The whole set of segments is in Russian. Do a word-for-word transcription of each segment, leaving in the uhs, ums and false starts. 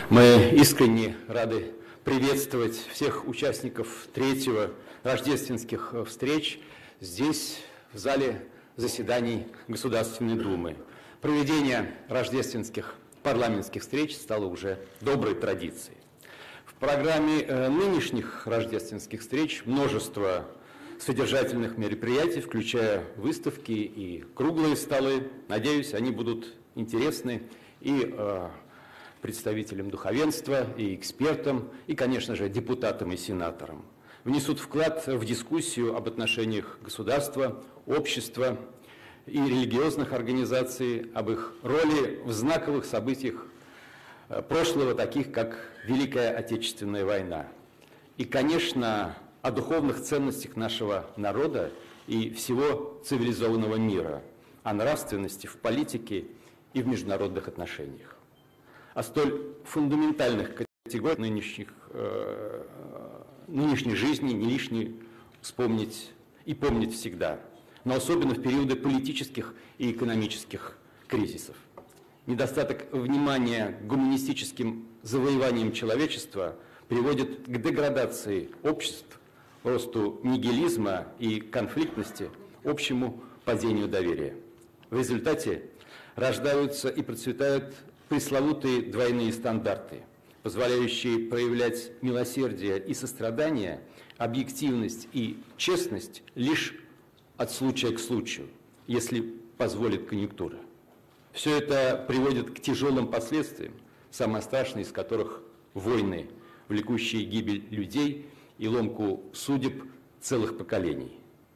Мы искренне рады приветствовать всех участников третьего рождественских встреч здесь, в зале заседаний Государственной Думы. Проведение рождественских парламентских встреч стало уже доброй традицией. В программе нынешних рождественских встреч множество содержательных мероприятий, включая выставки и круглые столы. Надеюсь, они будут интересны и э, представителям духовенства, и экспертам, и, конечно же, депутатам и сенаторам. Внесут вклад в дискуссию об отношениях государства, общества и религиозных организаций, об их роли в знаковых событиях прошлого, таких как Великая Отечественная война. И, конечно, о духовных ценностях нашего народа и всего цивилизованного мира, о нравственности в политике и в международных отношениях, о столь фундаментальных категориях нынешних, э, нынешней жизни не лишне вспомнить и помнить всегда, но особенно в периоды политических и экономических кризисов. Недостаток внимания к гуманистическим завоеваниям человечества приводит к деградации обществ, росту нигилизма и конфликтности, общему падению доверия. В результате рождаются и процветают пресловутые двойные стандарты, позволяющие проявлять милосердие и сострадание, объективность и честность лишь от случая к случаю, если позволит конъюнктура. Все это приводит к тяжелым последствиям, самое страшное из которых – войны, влекущие гибель людей и ломку судеб целых поколений.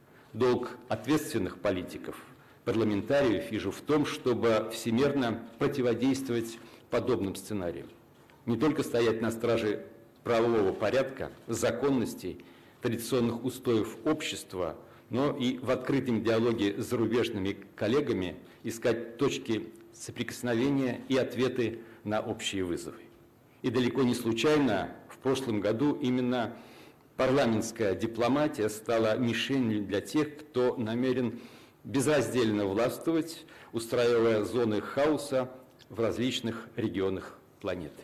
Долг ответственных политиков, парламентариев вижу в том, чтобы всемерно противодействовать подобным сценариям. Не только стоять на страже правового порядка, законности, традиционных устоев общества, но и в открытом диалоге с зарубежными коллегами искать точки соприкосновения и ответы на общие вызовы. И далеко не случайно в прошлом году именно парламентская дипломатия стала мишенью для тех, кто намерен безраздельно властвовать, устраивая зоны хаоса в различных регионах планеты.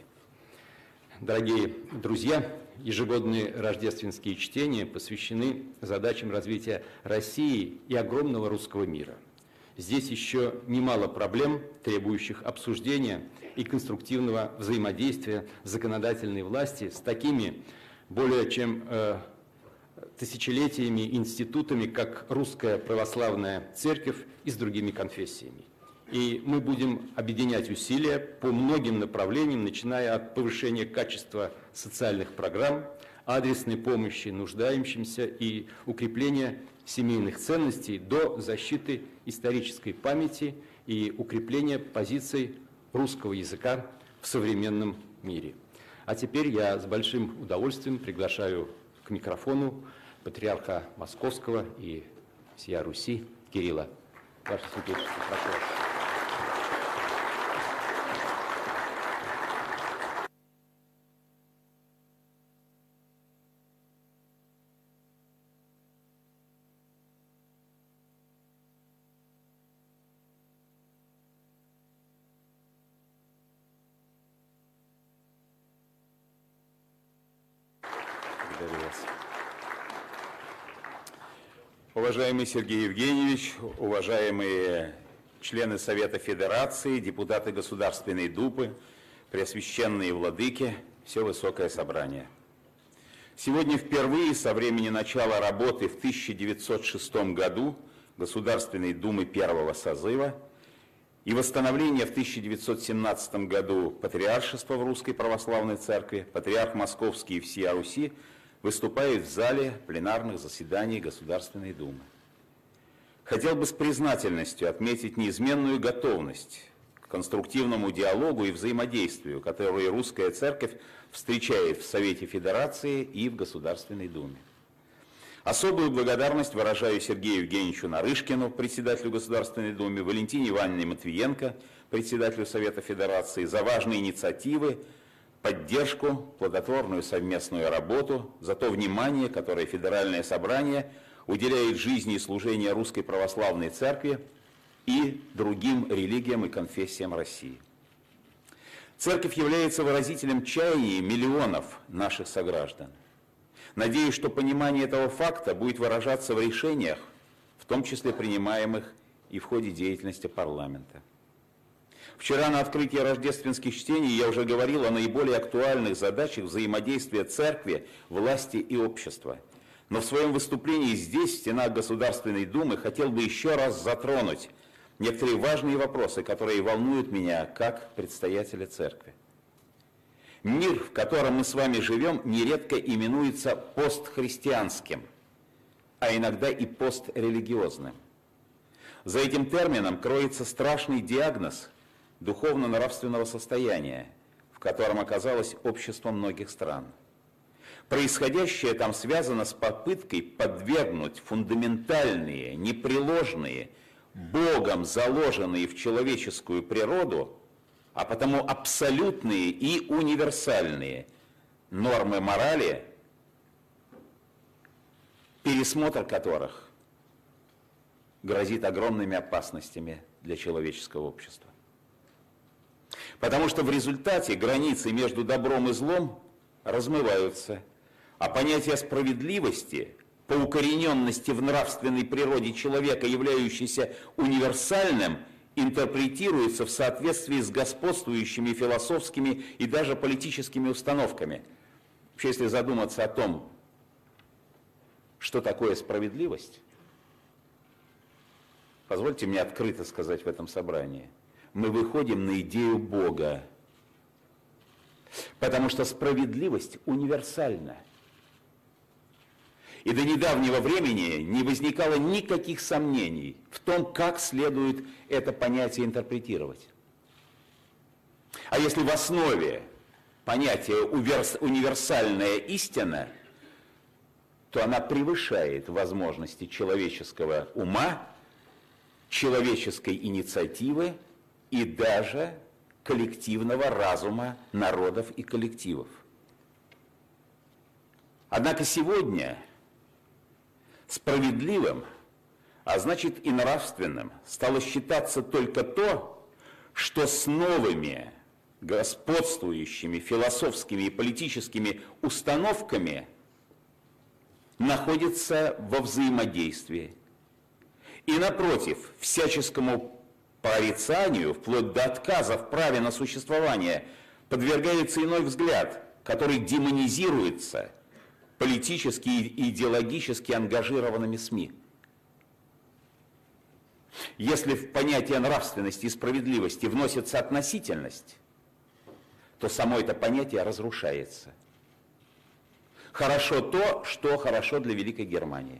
Дорогие друзья, ежегодные рождественские чтения посвящены задачам развития России и огромного русского мира. Здесь еще немало проблем, требующих обсуждения и конструктивного взаимодействия законодательной власти с такими более чем э, тысячелетиями институтами, как Русская Православная Церковь и с другими конфессиями. И мы будем объединять усилия по многим направлениям, начиная от повышения качества социальных программ, адресной помощи нуждающимся и укрепления семейных ценностей до защиты исторической памяти и укрепления позиций русского языка в современном мире. А теперь я с большим удовольствием приглашаю к микрофону патриарха Московского и всея Руси Кирилла. Ваше Святейшество, прошу вас. Уважаемый Сергей Евгеньевич, уважаемые члены Совета Федерации, депутаты Государственной Думы, преосвященные владыки, все высокое собрание. Сегодня впервые со времени начала работы в тысяча девятьсот шестом году Государственной Думы первого созыва и восстановления в тысяча девятьсот семнадцатом году патриаршества в Русской Православной Церкви, патриарх Московский и всея Руси выступает в зале пленарных заседаний Государственной Думы. Хотел бы с признательностью отметить неизменную готовность к конструктивному диалогу и взаимодействию, которую Русская Церковь встречает в Совете Федерации и в Государственной Думе. Особую благодарность выражаю Сергею Евгеньевичу Нарышкину, председателю Государственной Думы, Валентине Ивановне Матвиенко, председателю Совета Федерации, за важные инициативы, поддержку, плодотворную совместную работу, за то внимание, которое Федеральное собрание уделяет жизни и служению Русской Православной Церкви и другим религиям и конфессиям России. Церковь является выразителем чаяний миллионов наших сограждан. Надеюсь, что понимание этого факта будет выражаться в решениях, в том числе принимаемых и в ходе деятельности парламента. Вчера на открытии рождественских чтений я уже говорил о наиболее актуальных задачах взаимодействия церкви, власти и общества. Но в своем выступлении здесь, в стенах Государственной Думы, хотел бы еще раз затронуть некоторые важные вопросы, которые волнуют меня как предстоятеля церкви. Мир, в котором мы с вами живем, нередко именуется постхристианским, а иногда и пострелигиозным. За этим термином кроется страшный диагноз духовно-нравственного состояния, в котором оказалось общество многих стран. Происходящее там связано с попыткой подвергнуть фундаментальные, непреложные, Богом заложенные в человеческую природу, а потому абсолютные и универсальные нормы морали, пересмотр которых грозит огромными опасностями для человеческого общества. Потому что в результате границы между добром и злом размываются, а понятие справедливости, по укорененности в нравственной природе человека, являющейся универсальным, интерпретируется в соответствии с господствующими философскими и даже политическими установками. Вообще, если задуматься о том, что такое справедливость, позвольте мне открыто сказать в этом собрании, мы выходим на идею Бога, потому что справедливость универсальна. И до недавнего времени не возникало никаких сомнений в том, как следует это понятие интерпретировать. А если в основе понятия универсальная истина, то она превышает возможности человеческого ума, человеческой инициативы и даже коллективного разума народов и коллективов. Однако сегодня справедливым, а значит и нравственным, стало считаться только то, что с новыми господствующими философскими и политическими установками находится во взаимодействии. И напротив, всяческому порицанию, вплоть до отказа в праве на существование, подвергается иной взгляд, который демонизируется политически и идеологически ангажированными СМИ. Если в понятие нравственности и справедливости вносится относительность, то само это понятие разрушается. Хорошо то, что хорошо для Великой Германии.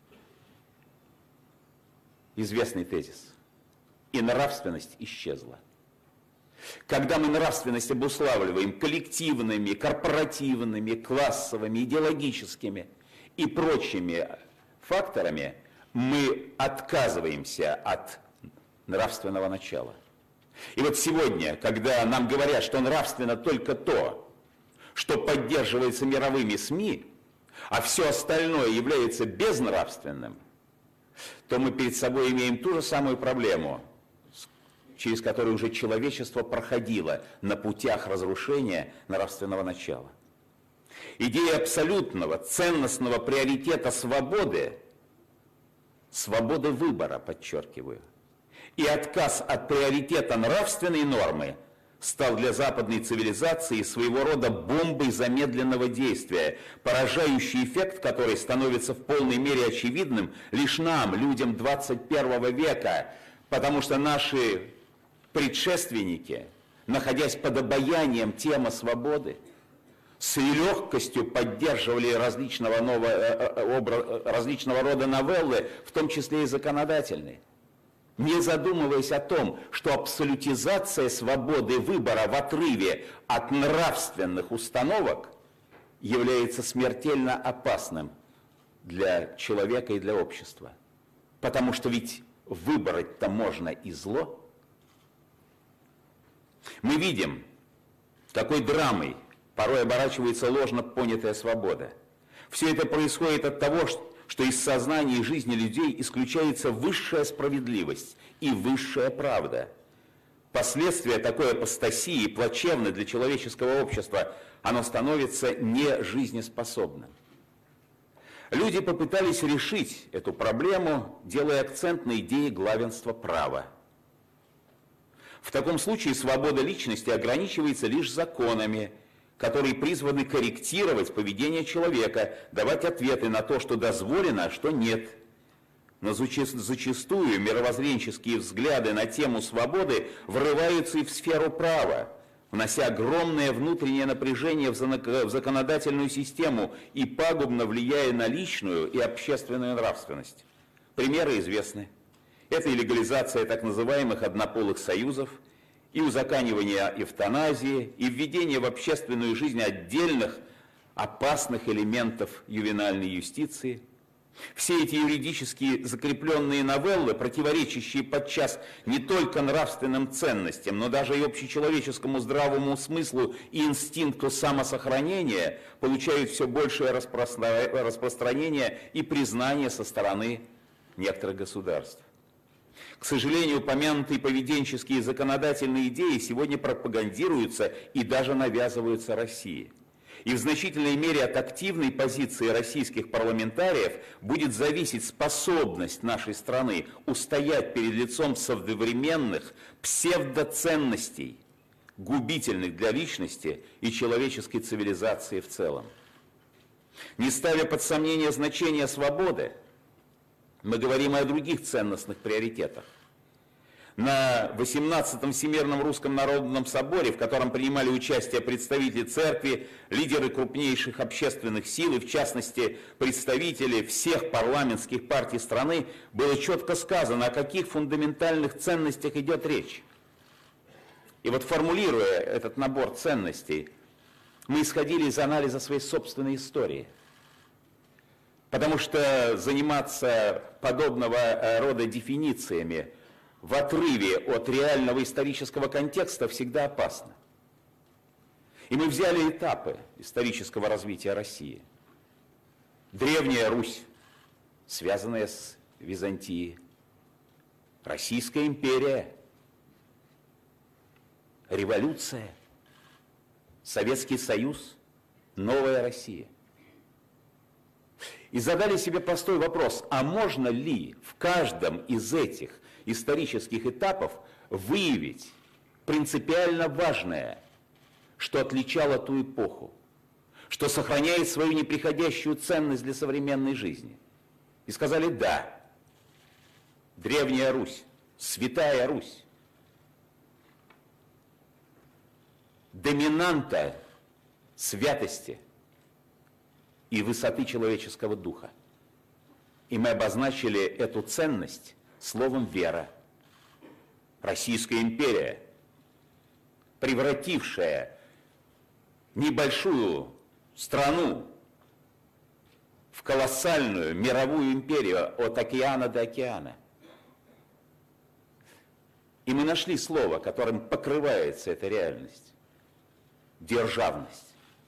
Известный тезис. И нравственность исчезла. Когда мы нравственность обуславливаем коллективными, корпоративными, классовыми, идеологическими и прочими факторами, мы отказываемся от нравственного начала. И вот сегодня, когда нам говорят, что нравственно только то, что поддерживается мировыми СМИ, а все остальное является безнравственным, то мы перед собой имеем ту же самую проблему, через которую уже человечество проходило на путях разрушения нравственного начала. Идея абсолютного, ценностного приоритета свободы, свободы выбора, подчеркиваю, и отказ от приоритета нравственной нормы стал для западной цивилизации своего рода бомбой замедленного действия, поражающий эффект которой становится в полной мере очевидным лишь нам, людям двадцать первого века, потому что наши предшественники, находясь под обаянием темы свободы, с легкостью поддерживали различного, нового, различного рода новеллы, в том числе и законодательные, не задумываясь о том, что абсолютизация свободы выбора в отрыве от нравственных установок является смертельно опасным для человека и для общества. Потому что ведь выбрать-то можно и зло. Мы видим, какой драмой порой оборачивается ложно понятая свобода. Все это происходит от того, что из сознания и жизни людей исключается высшая справедливость и высшая правда. Последствия такой апостасии плачевны для человеческого общества, оно становится нежизнеспособным. Люди попытались решить эту проблему, делая акцент на идее главенства права. В таком случае свобода личности ограничивается лишь законами, которые призваны корректировать поведение человека, давать ответы на то, что дозволено, а что нет. Но зачастую мировоззренческие взгляды на тему свободы врываются и в сферу права, внося огромное внутреннее напряжение в законодательную систему и пагубно влияя на личную и общественную нравственность. Примеры известны. Это и легализация так называемых однополых союзов, и узаконивание эвтаназии, и введение в общественную жизнь отдельных опасных элементов ювенальной юстиции. Все эти юридически закрепленные новеллы, противоречащие подчас не только нравственным ценностям, но даже и общечеловеческому здравому смыслу и инстинкту самосохранения, получают все большее распространение и признание со стороны некоторых государств. К сожалению, упомянутые поведенческие законодательные идеи сегодня пропагандируются и даже навязываются России. И в значительной мере от активной позиции российских парламентариев будет зависеть способность нашей страны устоять перед лицом современных псевдоценностей, губительных для личности и человеческой цивилизации в целом. Не ставя под сомнение значение свободы, мы говорим и о других ценностных приоритетах. На восемнадцатом Всемирном Русском Народном Соборе, в котором принимали участие представители церкви, лидеры крупнейших общественных сил и, в частности, представители всех парламентских партий страны, было четко сказано, о каких фундаментальных ценностях идет речь. И вот формулируя этот набор ценностей, мы исходили из анализа своей собственной истории. Потому что заниматься подобного рода дефинициями в отрыве от реального исторического контекста всегда опасно. И мы взяли этапы исторического развития России. Древняя Русь, связанная с Византией, Российская империя, революция, Советский Союз, новая Россия. И задали себе простой вопрос, а можно ли в каждом из этих исторических этапов выявить принципиально важное, что отличало ту эпоху, что сохраняет свою неприходящую ценность для современной жизни. И сказали да, Древняя Русь, Святая Русь, доминанта святости и высоты человеческого духа. И мы обозначили эту ценность словом «вера». Российская империя, превратившая небольшую страну в колоссальную мировую империю от океана до океана. И мы нашли слово, которым покрывается эта реальность. Державность.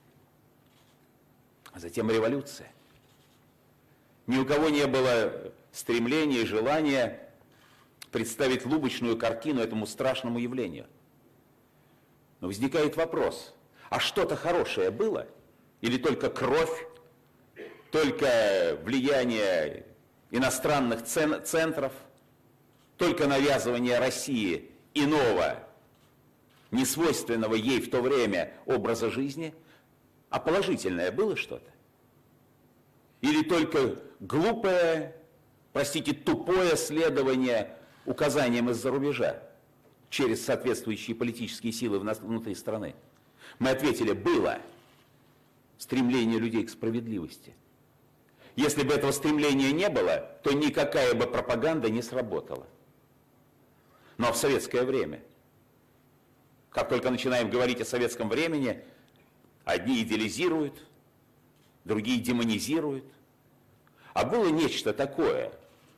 А затем революция. Ни у кого не было стремления и желания представить лубочную картину этому страшному явлению. Но возникает вопрос, а что-то хорошее было? Или только кровь, только влияние иностранных центров, только навязывание России иного, несвойственного ей в то время образа жизни? А положительное было что-то? Или только глупое, простите, тупое следование указаниям из-за рубежа через соответствующие политические силы внутри страны? Мы ответили, было стремление людей к справедливости. Если бы этого стремления не было, то никакая бы пропаганда не сработала. Но в советское время, как только начинаем говорить о советском времени, одни идеализируют, другие демонизируют. А было нечто такое,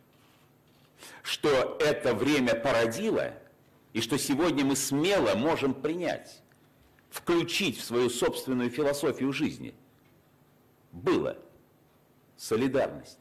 что это время породило, и что сегодня мы смело можем принять, включить в свою собственную философию жизни. Было солидарность.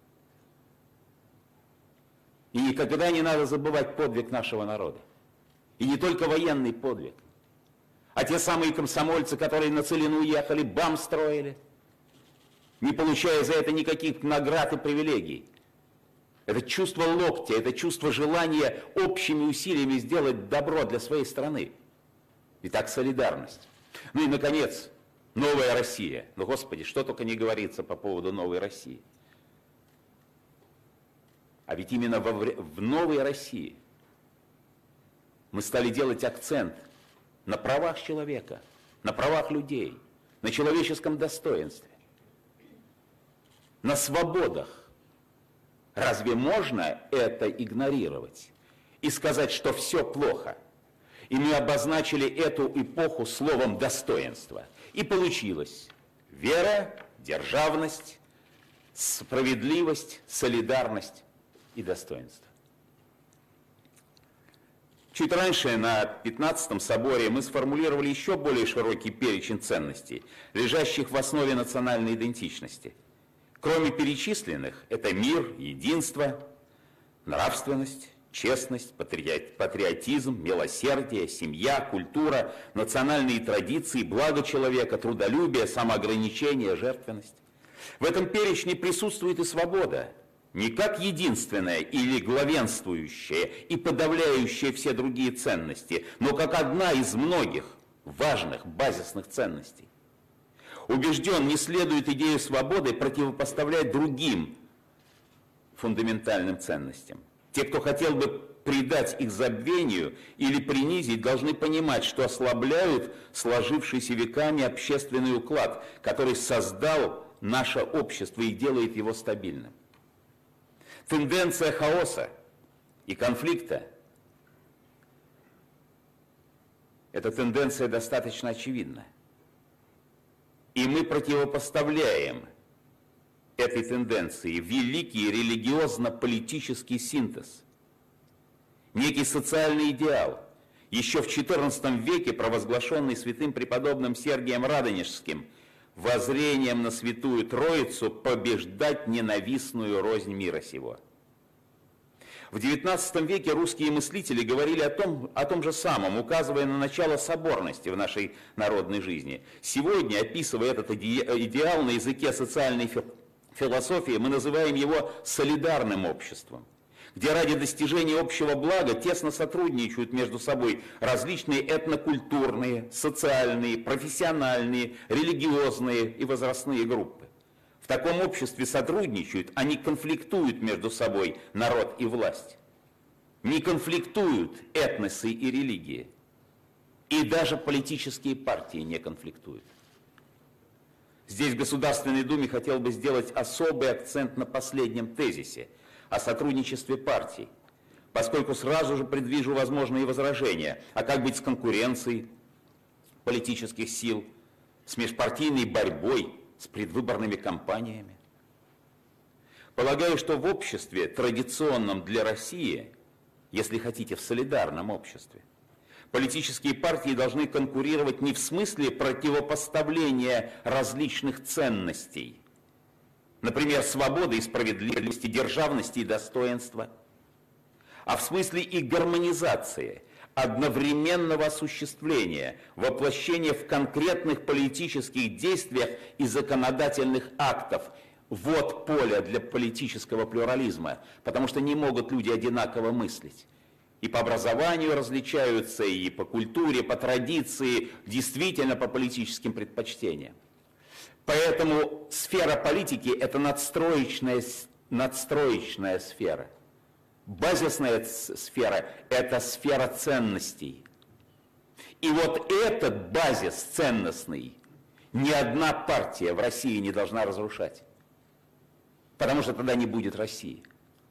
И никогда не надо забывать подвиг нашего народа. И не только военный подвиг, а те самые комсомольцы, которые на Целину уехали, БАМ строили, не получая за это никаких наград и привилегий. Это чувство локтя, это чувство желания общими усилиями сделать добро для своей страны. Итак, солидарность. Ну и, наконец, новая Россия. Ну, Господи, что только не говорится по поводу новой России. А ведь именно во, в новой России мы стали делать акцент на правах человека, на правах людей, на человеческом достоинстве, на свободах. Разве можно это игнорировать и сказать, что все плохо? И мы обозначили эту эпоху словом «достоинство». И получилось вера, державность, справедливость, солидарность и достоинство. Чуть раньше, на пятнадцатом соборе, мы сформулировали еще более широкий перечень ценностей, лежащих в основе национальной идентичности. Кроме перечисленных, это мир, единство, нравственность, честность, патриотизм, милосердие, семья, культура, национальные традиции, благо человека, трудолюбие, самоограничение, жертвенность. В этом перечне присутствует и свобода, не как единственная или главенствующая и подавляющая все другие ценности, но как одна из многих важных базисных ценностей. Убежден, не следует идею свободы противопоставлять другим фундаментальным ценностям. Те, кто хотел бы предать их забвению или принизить, должны понимать, что ослабляют сложившийся веками общественный уклад, который создал наше общество и делает его стабильным. Тенденция хаоса и конфликта – эта тенденция достаточно очевидна. И мы противопоставляем этой тенденции великий религиозно-политический синтез, некий социальный идеал, еще в четырнадцатом веке провозглашенный святым преподобным Сергием Радонежским, воззрением на Святую Троицу побеждать ненавистную рознь мира сего. В девятнадцатом веке русские мыслители говорили о том, о том же самом, указывая на начало соборности в нашей народной жизни. Сегодня, описывая этот идеал на языке социальной философии, мы называем его солидарным обществом, где ради достижения общего блага тесно сотрудничают между собой различные этнокультурные, социальные, профессиональные, религиозные и возрастные группы. В таком обществе сотрудничают, а не конфликтуют между собой народ и власть. Не конфликтуют этносы и религии. И даже политические партии не конфликтуют. Здесь в Государственной Думе хотел бы сделать особый акцент на последнем тезисе о сотрудничестве партий, поскольку сразу же предвижу возможные возражения, а как быть с конкуренцией политических сил, с межпартийной борьбой, с предвыборными кампаниями. Полагаю, что в обществе, традиционном для России, если хотите, в солидарном обществе, политические партии должны конкурировать не в смысле противопоставления различных ценностей, например, свободы и справедливости, державности и достоинства, а в смысле их гармонизации, одновременного осуществления, воплощения в конкретных политических действиях и законодательных актов. Вот поле для политического плюрализма, потому что не могут люди одинаково мыслить. И по образованию различаются, и по культуре, по традиции, действительно по политическим предпочтениям. Поэтому сфера политики – это надстроечная, надстроечная сфера. Базисная сфера – это сфера ценностей. И вот этот базис ценностный ни одна партия в России не должна разрушать. Потому что тогда не будет России.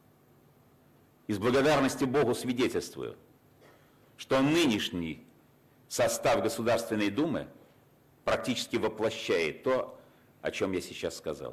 И с благодарности Богу свидетельствую, что нынешний состав Государственной Думы практически воплощает то, о чем я сейчас сказал.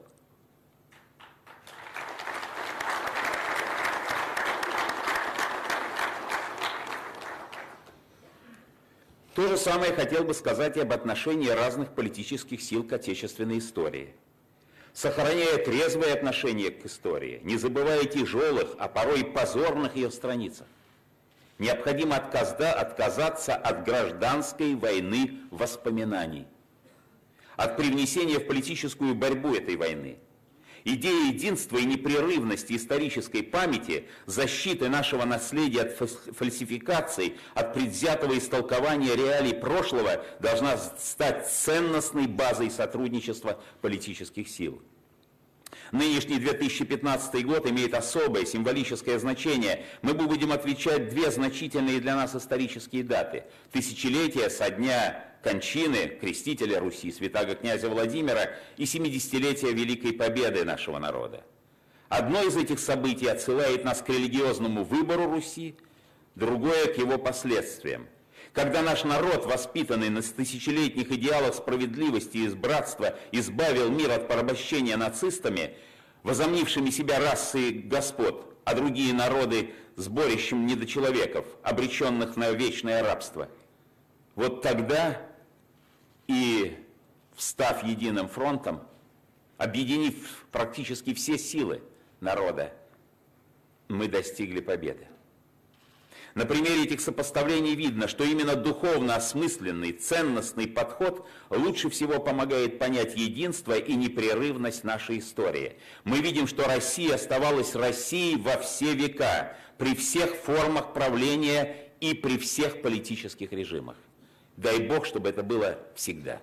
То же самое хотел бы сказать и об отношении разных политических сил к отечественной истории. Сохраняя трезвое отношение к истории, не забывая тяжелых, а порой и позорных ее страницах. Необходимо отказаться от гражданской войны воспоминаний, от привнесения в политическую борьбу этой войны. Идея единства и непрерывности исторической памяти, защиты нашего наследия от фальсификаций, от предвзятого истолкования реалий прошлого должна стать ценностной базой сотрудничества политических сил. Нынешний две тысячи пятнадцатый год имеет особое символическое значение. Мы будем отвечать две значительные для нас исторические даты. Тысячелетие со дня кончины крестителя Руси, святаго князя Владимира, и семидесятилетие Великой Победы нашего народа. Одно из этих событий отсылает нас к религиозному выбору Руси, другое к его последствиям. Когда наш народ, воспитанный на тысячелетних идеалах справедливости и братства, избавил мир от порабощения нацистами, возомнившими себя расой господ, а другие народы сборищем недочеловеков, обреченных на вечное рабство, вот тогда и, встав единым фронтом, объединив практически все силы народа, мы достигли победы. На примере этих сопоставлений видно, что именно духовно осмысленный, ценностный подход лучше всего помогает понять единство и непрерывность нашей истории. Мы видим, что Россия оставалась Россией во все века, при всех формах правления и при всех политических режимах. Дай Бог, чтобы это было всегда.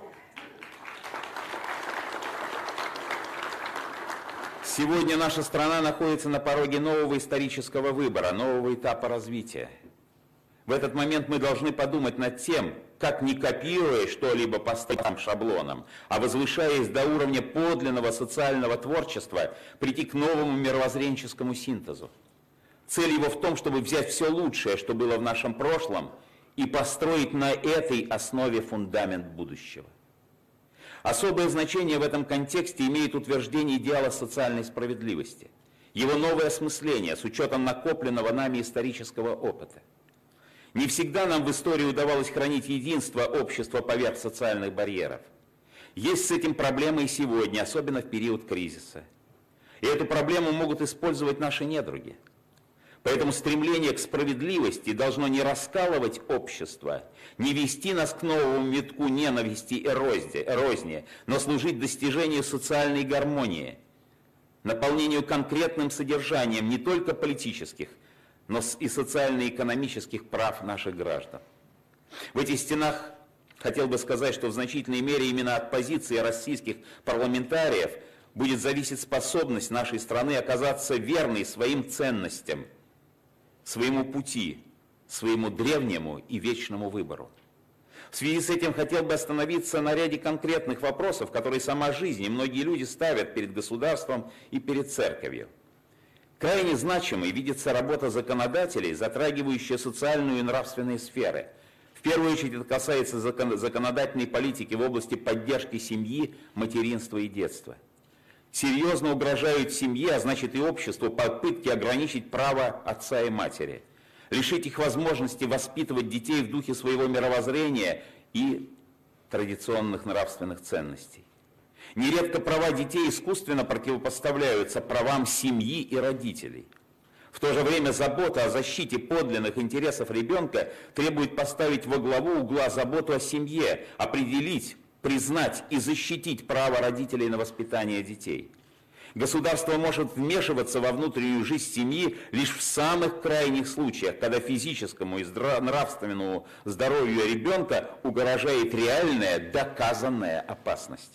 Сегодня наша страна находится на пороге нового исторического выбора, нового этапа развития. В этот момент мы должны подумать над тем, как, не копируя что-либо по старым шаблонам, а возвышаясь до уровня подлинного социального творчества, прийти к новому мировоззренческому синтезу. Цель его в том, чтобы взять все лучшее, что было в нашем прошлом, и построить на этой основе фундамент будущего. Особое значение в этом контексте имеет утверждение идеала социальной справедливости, его новое осмысление с учетом накопленного нами исторического опыта. Не всегда нам в истории удавалось хранить единство общества поверх социальных барьеров. Есть с этим проблемы и сегодня, особенно в период кризиса. И эту проблему могут использовать наши недруги. Поэтому стремление к справедливости должно не раскалывать общество, не вести нас к новому витку ненависти и розни, но служить достижению социальной гармонии, наполнению конкретным содержанием не только политических, но и социально-экономических прав наших граждан. В этих стенах хотел бы сказать, что в значительной мере именно от позиции российских парламентариев будет зависеть способность нашей страны оказаться верной своим ценностям, своему пути, своему древнему и вечному выбору. В связи с этим хотел бы остановиться на ряде конкретных вопросов, которые сама жизнь и многие люди ставят перед государством и перед церковью. Крайне значимой видится работа законодателей, затрагивающая социальную и нравственные сферы. В первую очередь это касается законодательной политики в области поддержки семьи, материнства и детства. Серьезно угрожают семье, а значит и обществу, попытки ограничить право отца и матери, лишить их возможности воспитывать детей в духе своего мировоззрения и традиционных нравственных ценностей. Нередко права детей искусственно противопоставляются правам семьи и родителей. В то же время забота о защите подлинных интересов ребенка требует поставить во главу угла заботу о семье, определить, признать и защитить право родителей на воспитание детей. Государство может вмешиваться во внутреннюю жизнь семьи лишь в самых крайних случаях, когда физическому и нравственному здоровью ребенка угрожает реальная, доказанная опасность.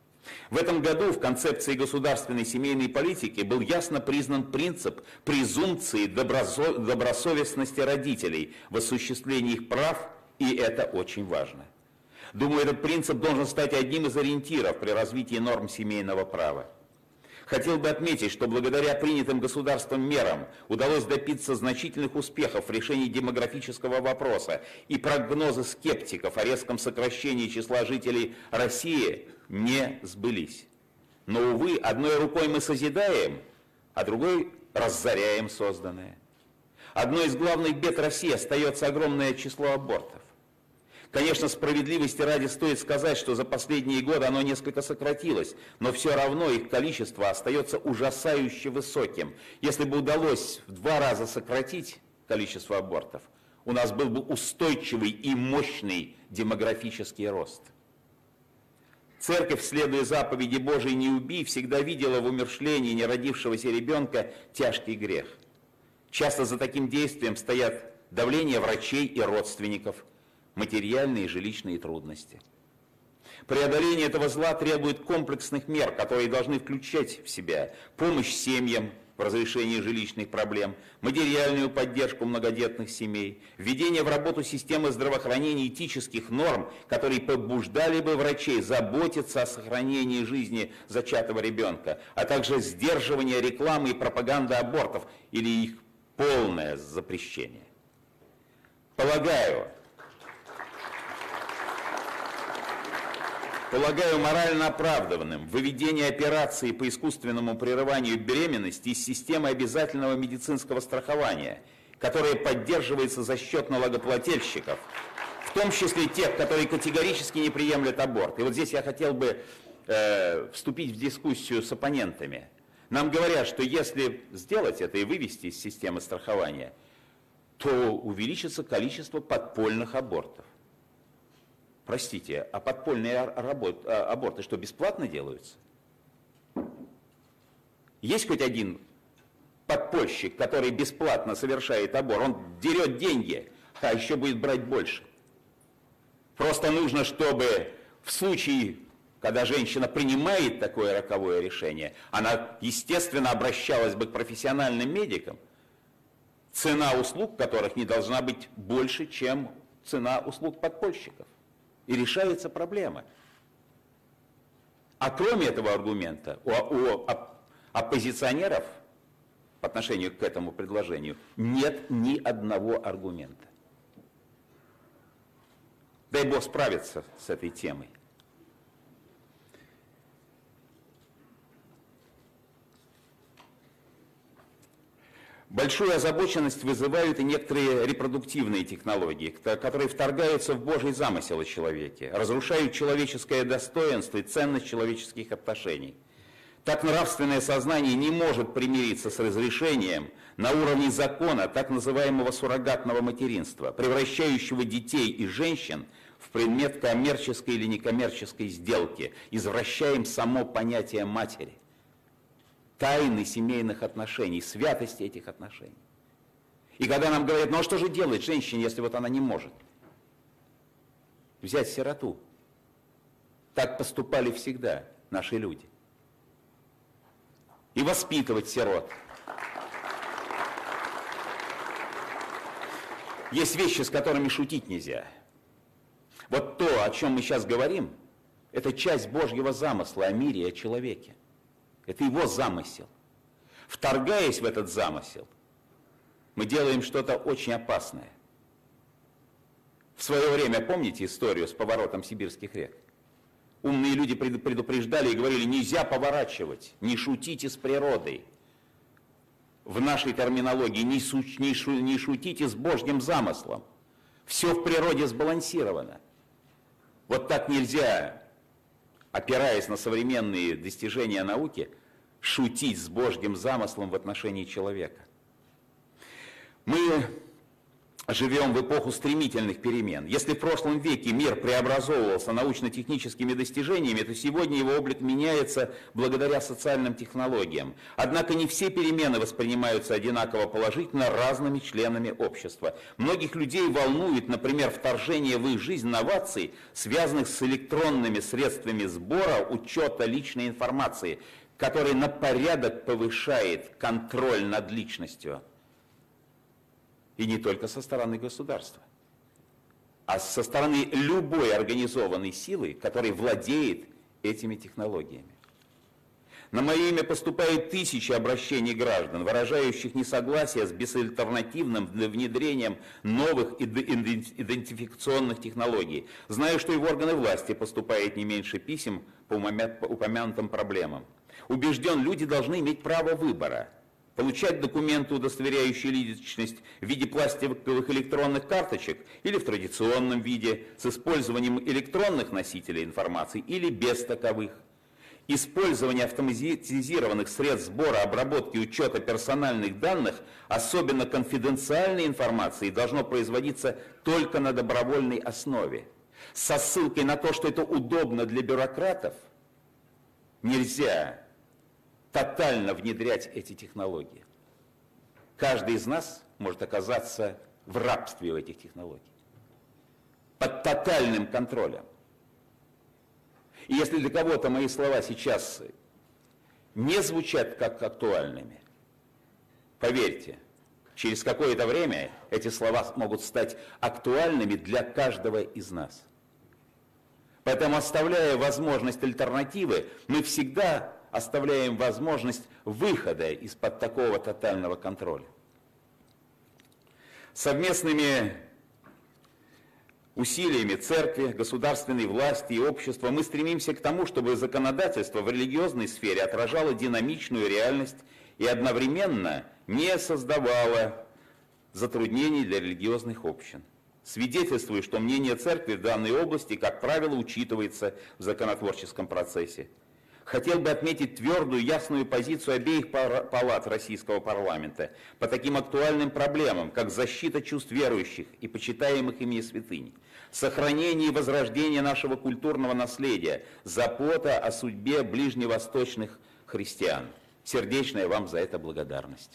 В этом году в концепции государственной семейной политики был ясно признан принцип презумпции добросовестности родителей в осуществлении их прав, и это очень важно. Думаю, этот принцип должен стать одним из ориентиров при развитии норм семейного права. Хотел бы отметить, что благодаря принятым государством мерам удалось добиться значительных успехов в решении демографического вопроса, и прогнозы скептиков о резком сокращении числа жителей России не сбылись. Но, увы, одной рукой мы созидаем, а другой разоряем созданное. Одной из главных бед России остается огромное число абортов. Конечно, справедливости ради стоит сказать, что за последние годы оно несколько сократилось, но все равно их количество остается ужасающе высоким. Если бы удалось в два раза сократить количество абортов, у нас был бы устойчивый и мощный демографический рост. Церковь, следуя заповеди Божией «Не убий», всегда видела в умершлении неродившегося ребенка тяжкий грех. Часто за таким действием стоят давление врачей и родственников, материальные и жилищные трудности. Преодоление этого зла требует комплексных мер, которые должны включать в себя помощь семьям в разрешении жилищных проблем, материальную поддержку многодетных семей, введение в работу системы здравоохранения этических норм, которые побуждали бы врачей заботиться о сохранении жизни зачатого ребенка, а также сдерживание рекламы и пропаганды абортов или их полное запрещение. Полагаю, Полагаю морально оправданным выведение операции по искусственному прерыванию беременности из системы обязательного медицинского страхования, которая поддерживается за счет налогоплательщиков, в том числе тех, которые категорически не приемлят аборт. И вот здесь я хотел бы э, вступить в дискуссию с оппонентами. Нам говорят, что если сделать это и вывести из системы страхования, то увеличится количество подпольных абортов. Простите, а подпольные аборты что, бесплатно делаются? Есть хоть один подпольщик, который бесплатно совершает аборт? Он дерет деньги, а еще будет брать больше. Просто нужно, чтобы в случае, когда женщина принимает такое роковое решение, она, естественно, обращалась бы к профессиональным медикам, цена услуг которых не должна быть больше, чем цена услуг подпольщиков. И решается проблема. А кроме этого аргумента, у, у оппозиционеров по отношению к этому предложению нет ни одного аргумента. Дай Бог справиться с этой темой. Большую озабоченность вызывают и некоторые репродуктивные технологии, которые вторгаются в Божий замысел о человеке, разрушают человеческое достоинство и ценность человеческих отношений. Так нравственное сознание не может примириться с разрешением на уровне закона так называемого суррогатного материнства, превращающего детей и женщин в предмет коммерческой или некоммерческой сделки, извращаем само понятие матери, тайны семейных отношений, святости этих отношений. И когда нам говорят, ну а что же делать женщине, если вот она не может? Взять сироту. Так поступали всегда наши люди. И воспитывать сирот. Есть вещи, с которыми шутить нельзя. Вот то, о чем мы сейчас говорим, это часть Божьего замысла о мире и о человеке. Это его замысел. Вторгаясь в этот замысел, мы делаем что-то очень опасное. В свое время, помните историю с поворотом сибирских рек? Умные люди предупреждали и говорили, нельзя поворачивать, не шутите с природой. В нашей терминологии не, шу, не, шу, не шутите с Божьим замыслом. Все в природе сбалансировано. Вот так нельзя, опираясь на современные достижения науки, шутить с Божьим замыслом в отношении человека. Мы живем в эпоху стремительных перемен. Если в прошлом веке мир преобразовывался научно-техническими достижениями, то сегодня его облик меняется благодаря социальным технологиям. Однако не все перемены воспринимаются одинаково положительно разными членами общества. Многих людей волнует, например, вторжение в их жизнь новаций, связанных с электронными средствами сбора, учета личной информации, который на порядок повышает контроль над личностью. И не только со стороны государства, а со стороны любой организованной силы, которая владеет этими технологиями. На мое имя поступают тысячи обращений граждан, выражающих несогласие с безальтернативным внедрением новых идентификационных технологий. Знаю, что и в органы власти поступает не меньше писем по упомянутым проблемам. Убежден, люди должны иметь право выбора. Получать документы, удостоверяющие личность в виде пластиковых электронных карточек или в традиционном виде с использованием электронных носителей информации или без таковых. Использование автоматизированных средств сбора, обработки и учета персональных данных, особенно конфиденциальной информации, должно производиться только на добровольной основе. Со ссылкой на то, что это удобно для бюрократов, нельзя тотально внедрять эти технологии. Каждый из нас может оказаться в рабстве у этих технологий, под тотальным контролем. И если для кого-то мои слова сейчас не звучат как актуальными, поверьте, через какое-то время эти слова могут стать актуальными для каждого из нас. Поэтому, оставляя возможность альтернативы, мы всегда оставляем возможность выхода из-под такого тотального контроля. Совместными усилиями церкви, государственной власти и общества мы стремимся к тому, чтобы законодательство в религиозной сфере отражало динамичную реальность и одновременно не создавало затруднений для религиозных общин. Свидетельствую, что мнение церкви в данной области, как правило, учитывается в законотворческом процессе. Хотел бы отметить твердую, ясную позицию обеих палат российского парламента по таким актуальным проблемам, как защита чувств верующих и почитаемых ими святынь, сохранение и возрождение нашего культурного наследия, забота о судьбе ближневосточных христиан. Сердечная вам за это благодарность.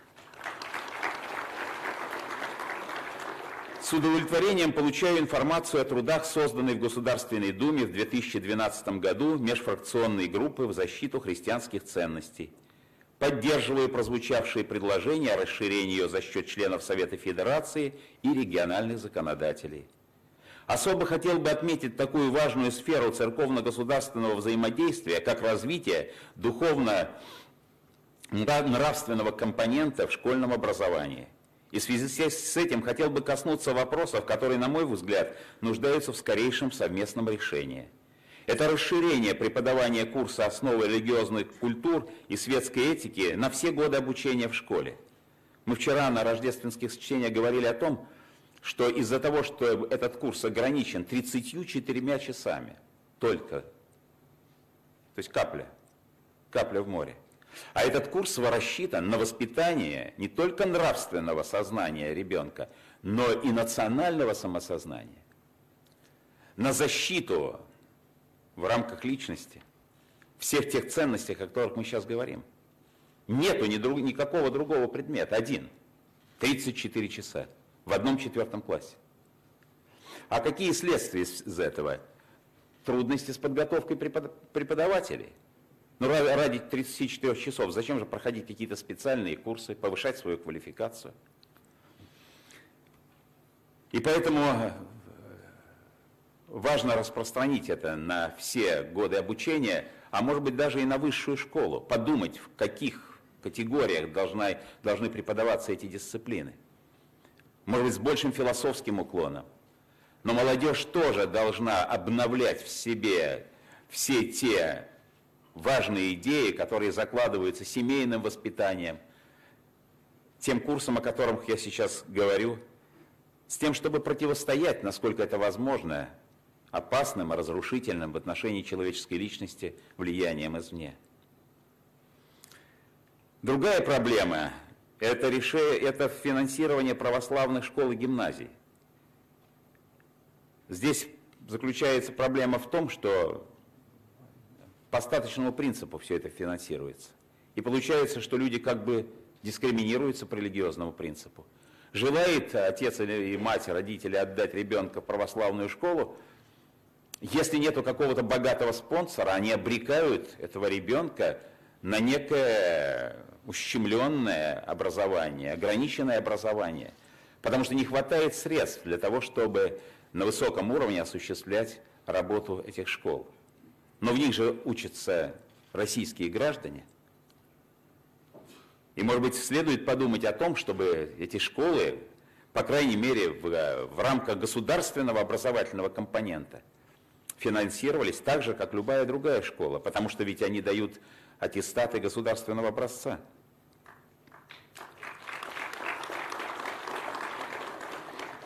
С удовлетворением получаю информацию о трудах, созданной в Государственной Думе в две тысячи двенадцатом году межфракционной группы в защиту христианских ценностей. Поддерживаю прозвучавшие предложения о расширении ее за счет членов Совета Федерации и региональных законодателей. Особо хотел бы отметить такую важную сферу церковно-государственного взаимодействия, как развитие духовно-нравственного компонента в школьном образовании. И в связи с этим хотел бы коснуться вопросов, которые, на мой взгляд, нуждаются в скорейшем совместном решении. Это расширение преподавания курса «Основы религиозных культур и светской этики» на все годы обучения в школе. Мы вчера на рождественских чтениях говорили о том, что из-за того, что этот курс ограничен тридцатью четырьмя часами только, то есть капля, капля в море, а этот курс рассчитан на воспитание не только нравственного сознания ребенка, но и национального самосознания, на защиту в рамках личности всех тех ценностей, о которых мы сейчас говорим. Нету ни друг, никакого другого предмета, один, тридцать четыре часа в одном четвертом классе. А какие следствия из этого? Трудности с подготовкой преподавателей. Ну, ради тридцати четырёх часов зачем же проходить какие-то специальные курсы, повышать свою квалификацию? И поэтому важно распространить это на все годы обучения, а может быть даже и на высшую школу, подумать, в каких категориях должны, должны преподаваться эти дисциплины. Может быть, с большим философским уклоном. Но молодежь тоже должна обновлять в себе все те важные идеи, которые закладываются семейным воспитанием, тем курсом, о котором я сейчас говорю, с тем, чтобы противостоять, насколько это возможно, опасным, разрушительным в отношении человеческой личности влиянием извне. Другая проблема – это, решение, это финансирование православных школ и гимназий. Здесь заключается проблема в том, что по остаточному принципу все это финансируется. И получается, что люди как бы дискриминируются по религиозному принципу. Желает отец или мать, родители отдать ребенка в православную школу, если нету какого-то богатого спонсора, они обрекают этого ребенка на некое ущемленное образование, ограниченное образование, потому что не хватает средств для того, чтобы на высоком уровне осуществлять работу этих школ. Но в них же учатся российские граждане. И, может быть, следует подумать о том, чтобы эти школы, по крайней мере, в, в рамках государственного образовательного компонента, финансировались так же, как любая другая школа, потому что ведь они дают аттестаты государственного образца.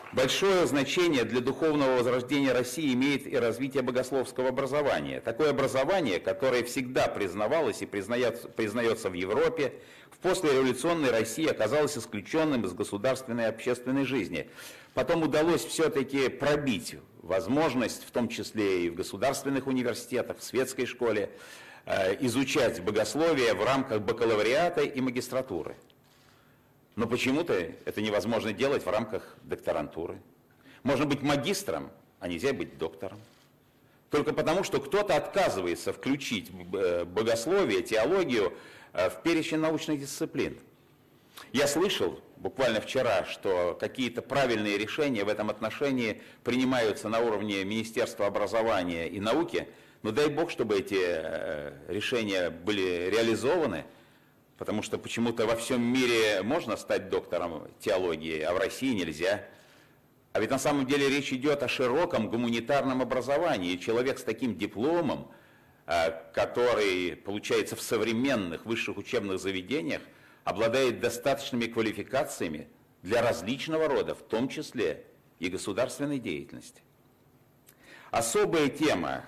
Большое значение для духовного возрождения России имеет и развитие богословского образования. Такое образование, которое всегда признавалось и признается, признается в Европе, в послереволюционной России оказалось исключенным из государственной и общественной жизни. Потом удалось все-таки пробить возможность, в том числе и в государственных университетах, в светской школе, изучать богословие в рамках бакалавриата и магистратуры. Но почему-то это невозможно делать в рамках докторантуры. Можно быть магистром, а нельзя быть доктором. Только потому, что кто-то отказывается включить богословие, теологию в перечень научных дисциплин. Я слышал буквально вчера, что какие-то правильные решения в этом отношении принимаются на уровне Министерства образования и науки, но дай Бог, чтобы эти решения были реализованы, потому что почему-то во всем мире можно стать доктором теологии, а в России нельзя. А ведь на самом деле речь идет о широком гуманитарном образовании. И человек с таким дипломом, который получается в современных высших учебных заведениях, обладает достаточными квалификациями для различного рода, в том числе и государственной деятельности. Особая тема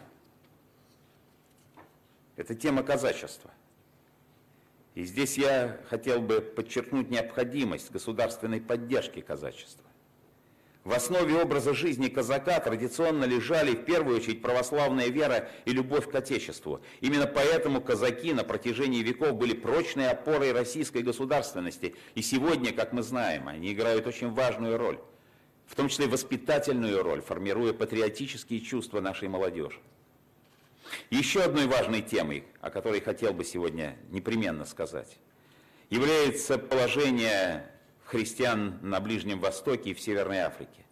– это тема казачества. И здесь я хотел бы подчеркнуть необходимость государственной поддержки казачества. В основе образа жизни казака традиционно лежали в первую очередь православная вера и любовь к Отечеству. Именно поэтому казаки на протяжении веков были прочной опорой российской государственности. И сегодня, как мы знаем, они играют очень важную роль, в том числе воспитательную роль, формируя патриотические чувства нашей молодежи. Еще одной важной темой, о которой хотел бы сегодня непременно сказать, является положение христиан на Ближнем Востоке и в Северной Африке.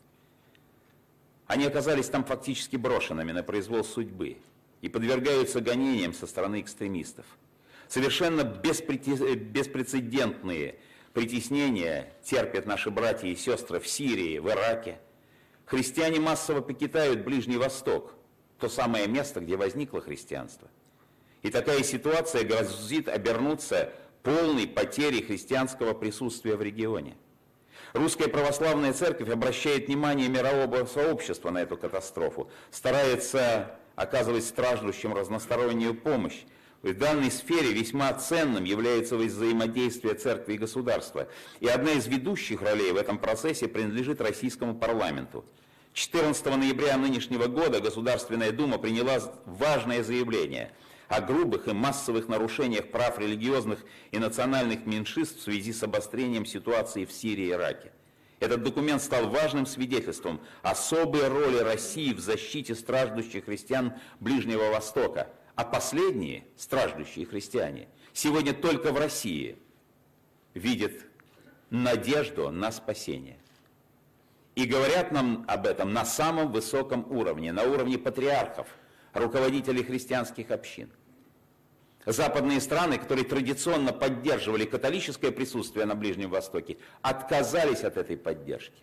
Они оказались там фактически брошенными на произвол судьбы и подвергаются гонениям со стороны экстремистов. Совершенно беспрецедентные притеснения терпят наши братья и сестры в Сирии, в Ираке. Христиане массово покидают Ближний Восток, то самое место, где возникло христианство. И такая ситуация грозит обернуться полной потерей христианского присутствия в регионе. Русская православная церковь обращает внимание мирового сообщества на эту катастрофу, старается оказывать страждущим разностороннюю помощь. В данной сфере весьма ценным является взаимодействие церкви и государства. И одна из ведущих ролей в этом процессе принадлежит российскому парламенту. четырнадцатого ноября нынешнего года Государственная Дума приняла важное заявление о грубых и массовых нарушениях прав религиозных и национальных меньшинств в связи с обострением ситуации в Сирии и Ираке. Этот документ стал важным свидетельством особой роли России в защите страждущих христиан Ближнего Востока, а последние, страждущие христиане, сегодня только в России видят надежду на спасение. И говорят нам об этом на самом высоком уровне, на уровне патриархов, руководителей христианских общин. Западные страны, которые традиционно поддерживали католическое присутствие на Ближнем Востоке, отказались от этой поддержки.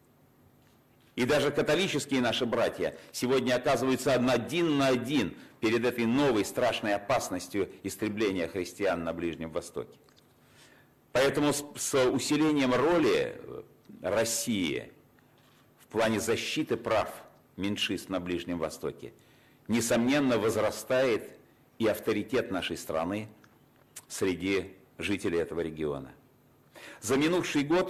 И даже католические наши братья сегодня оказываются один на один перед этой новой страшной опасностью истребления христиан на Ближнем Востоке. Поэтому с усилением роли России в плане защиты прав меньшинств на Ближнем Востоке, несомненно, возрастает и авторитет нашей страны среди жителей этого региона. За минувший год,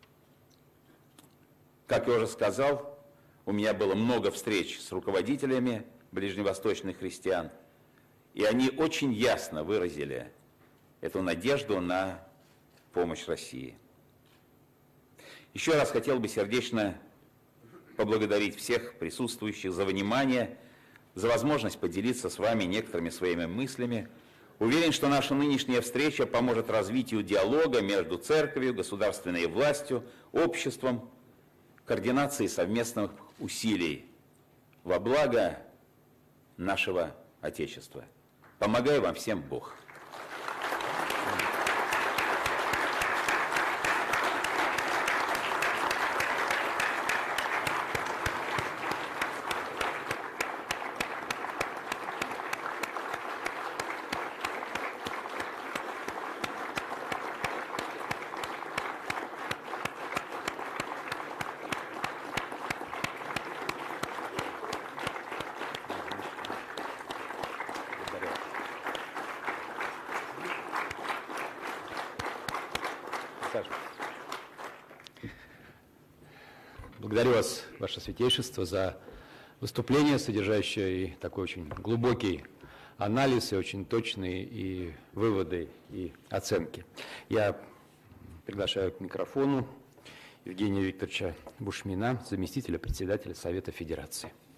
как я уже сказал, у меня было много встреч с руководителями ближневосточных христиан, и они очень ясно выразили эту надежду на помощь России. Еще раз хотел бы сердечно поблагодарить всех присутствующих за внимание, за возможность поделиться с вами некоторыми своими мыслями. Уверен, что наша нынешняя встреча поможет развитию диалога между церковью, государственной властью, обществом, координации совместных усилий во благо нашего Отечества. Помогай вам всем Бог. Присаживайтесь. Благодарю вас, Ваше Святейшество, за выступление, содержащее и такой очень глубокий анализ, и очень точные и выводы, и оценки. Я приглашаю к микрофону Евгения Викторовича Бушмина, заместителя председателя Совета Федерации.